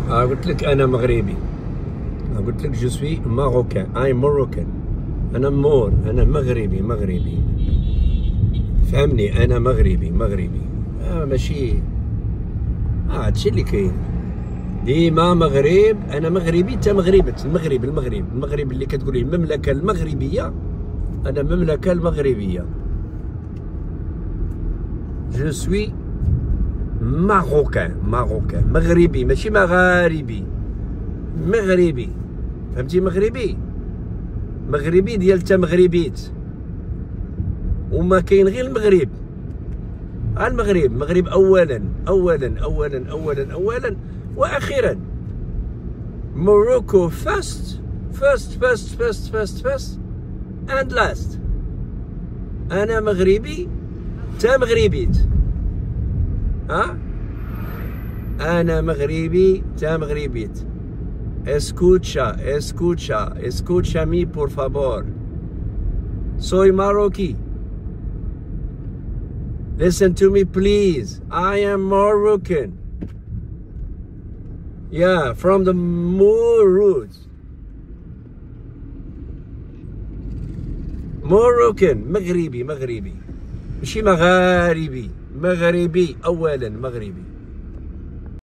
قلت لك انا مغربي. قلت لك جو سوي ماروكان. اي موروكان. انا مغربي. فهمني، انا مغربي. ماشي. هادشي اللي كاين. ديما مغرب. انا مغربي، انت مغربت. المغرب اللي كتقولي المملكه المغربيه، انا المملكه المغربيه. جو سوي ماروكان. مغربي ماشي مغاربي. فهمتي؟ مغربي ديال تا مغربيت. وما كاين غير المغرب. المغرب اولا واخيرا. Morocco first and last. انا مغربي تا مغربيت. انا مغربي تا مغربيت. Escucha mi por favor. Soy marroquí. Listen to me please. I am Moroccan. Yeah, from the Moor roots. Moroccan. مغربي ماشي مغاربي. مغربي اولا.